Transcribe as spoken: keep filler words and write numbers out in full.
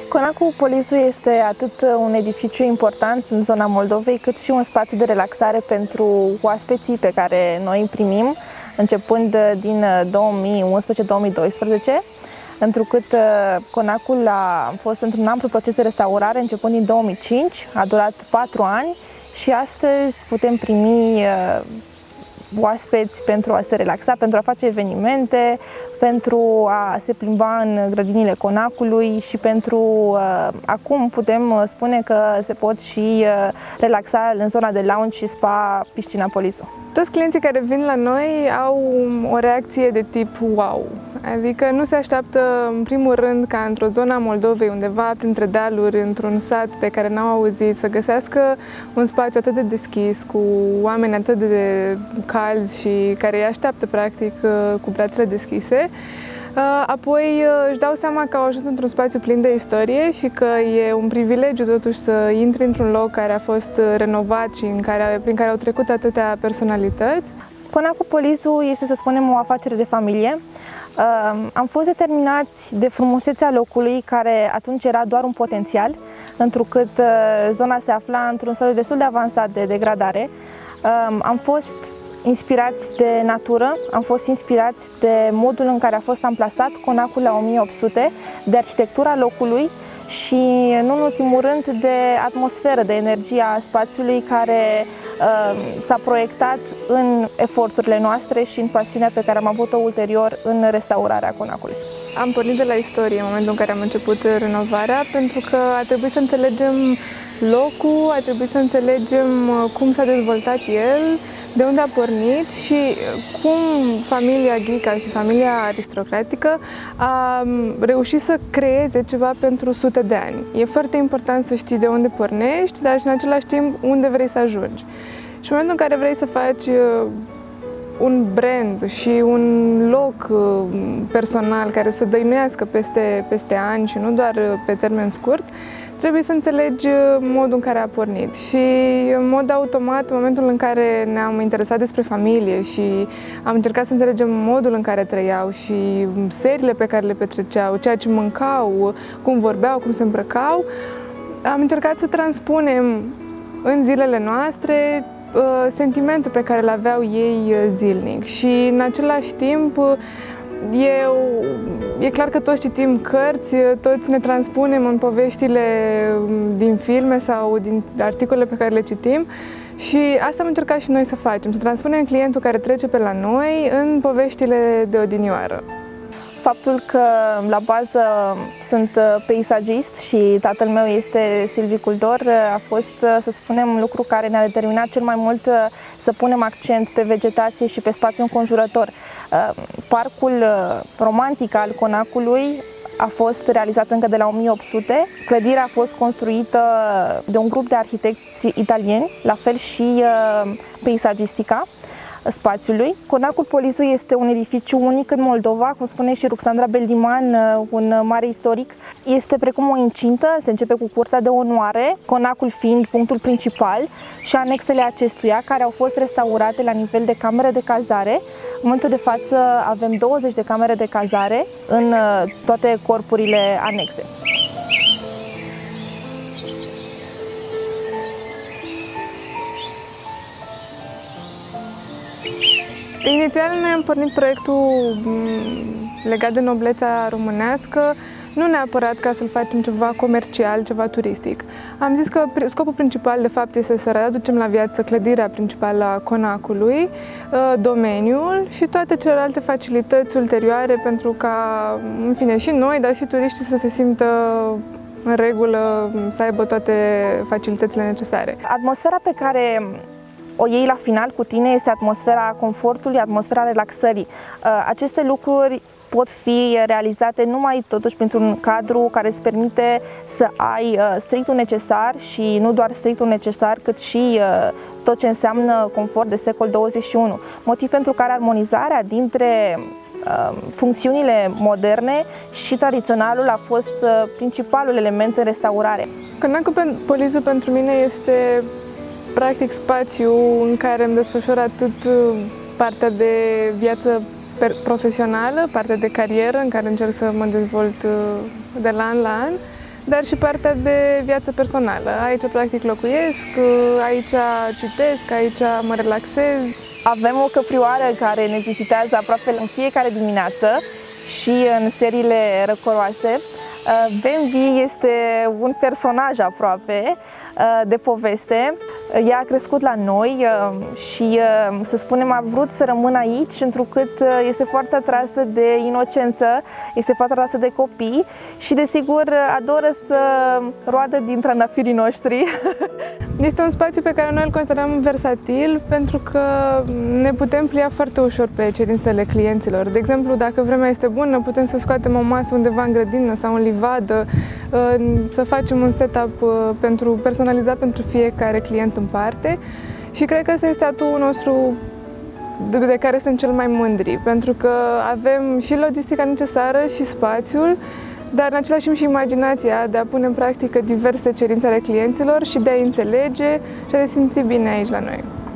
Conacul Polizu este atât un edificiu important în zona Moldovei, cât și un spațiu de relaxare pentru oaspeții pe care noi îi primim, începând din două mii unsprezece două mii doisprezece, întrucât Conacul a fost într-un amplu proces de restaurare începând din două mii cinci, a durat patru ani și astăzi putem primi oaspeți pentru a se relaxa, pentru a face evenimente, pentru a se plimba în grădinile Conacului și pentru, uh, acum putem spune că se pot și uh, relaxa în zona de lounge și spa Piscina Polizu. Toți clienții care vin la noi au o reacție de tip wow, adică nu se așteaptă în primul rând ca într-o zonă a Moldovei, undeva printre dealuri, într-un sat de care n-au auzit, să găsească un spațiu atât de deschis, cu oameni atât de calzi și care îi așteaptă practic cu brațele deschise. Apoi își dau seama că au ajuns într-un spațiu plin de istorie și că e un privilegiu totuși să intri într-un loc care a fost renovat și în care, prin care au trecut atâtea personalități. Conacul Polizu este, să spunem, o afacere de familie. Am fost determinați de frumusețea locului, care atunci era doar un potențial, întrucât zona se afla într-un stadiu destul de avansat de degradare. Am fost inspirați de natură, am fost inspirați de modul în care a fost amplasat Conacul la o mie opt sute, de arhitectura locului și, nu în ultimul rând, de atmosferă, de energia spațiului care uh, s-a proiectat în eforturile noastre și în pasiunea pe care am avut-o ulterior în restaurarea Conacului. Am pornit de la istorie în momentul în care am început renovarea, pentru că a trebuit să înțelegem locul, a trebuit să înțelegem cum s-a dezvoltat el, de unde a pornit și cum familia Ghica și familia aristocratică a reușit să creeze ceva pentru sute de ani. E foarte important să știi de unde pornești, dar și în același timp unde vrei să ajungi. Și în momentul în care vrei să faci un brand și un loc personal care să dăinuiască peste, peste ani și nu doar pe termen scurt, trebuie să înțelegi modul în care a pornit și, în mod automat, în momentul în care ne-am interesat despre familie și am încercat să înțelegem modul în care trăiau și seriile pe care le petreceau, ceea ce mâncau, cum vorbeau, cum se îmbrăcau, am încercat să transpunem în zilele noastre sentimentul pe care îl aveau ei zilnic și, în același timp, Eu, e clar că toți citim cărți, toți ne transpunem în poveștile din filme sau din articole pe care le citim și asta am încercat și noi să facem, să transpunem clientul care trece pe la noi în poveștile de odinioară. Faptul că la bază sunt peisagist și tatăl meu este silvicultor a fost, să spunem, lucru care ne-a determinat cel mai mult să punem accent pe vegetație și pe spațiul înconjurător. Parcul romantic al Conacului a fost realizat încă de la o mie opt sute. Clădirea a fost construită de un grup de arhitecți italieni, la fel și peisagistica spațiului. Conacul Polizu este un edificiu unic în Moldova, cum spune și Ruxandra Beldiman, un mare istoric. Este precum o incintă, se începe cu curtea de onoare, Conacul fiind punctul principal și anexele acestuia, care au fost restaurate la nivel de camere de cazare. În momentul de față avem douăzeci de camere de cazare în toate corpurile anexe. Inițial noi am pornit proiectul legat de noblețea românească, nu neapărat ca să-l facem ceva comercial, ceva turistic. Am zis că scopul principal, de fapt, este să readucem la viață clădirea principală a Conacului, domeniul și toate celelalte facilități ulterioare pentru ca, în fine, și noi, dar și turiștii să se simtă în regulă, să aibă toate facilitățile necesare. Atmosfera pe care o iei la final cu tine este atmosfera confortului, atmosfera relaxării. Aceste lucruri pot fi realizate numai totuși printr-un cadru care îți permite să ai strictul necesar și nu doar strictul necesar, cât și tot ce înseamnă confort de secol douăzeci și unu. Motiv pentru care armonizarea dintre funcțiunile moderne și tradiționalul a fost principalul element în restaurare. Conacul Polizu pentru mine este practic spațiu în care îmi desfășor atât partea de viață profesională, partea de carieră în care încerc să mă dezvolt de la an la an, dar și partea de viață personală. Aici practic locuiesc, aici citesc, aici mă relaxez. Avem o căprioară care ne vizitează aproape în fiecare dimineață și în seriile răcoroase. Bambi este un personaj aproape de poveste. Ea a crescut la noi și, să spunem, a vrut să rămână aici, întrucât este foarte atrasă de inocență, este foarte atrasă de copii și, desigur, adoră să roadă din trandafirii noștri. Este un spațiu pe care noi îl considerăm versatil pentru că ne putem plia foarte ușor pe cerințele clienților. De exemplu, dacă vremea este bună, putem să scoatem o masă undeva în grădină sau în livadă, să facem un setup pentru, personalizat pentru fiecare client în parte și cred că ăsta este atuul nostru de, de care suntem cel mai mândri, pentru că avem și logistica necesară și spațiul, dar în același timp și imaginația de a pune în practică diverse cerințe ale clienților și de a înțelege și de a se simți bine aici la noi.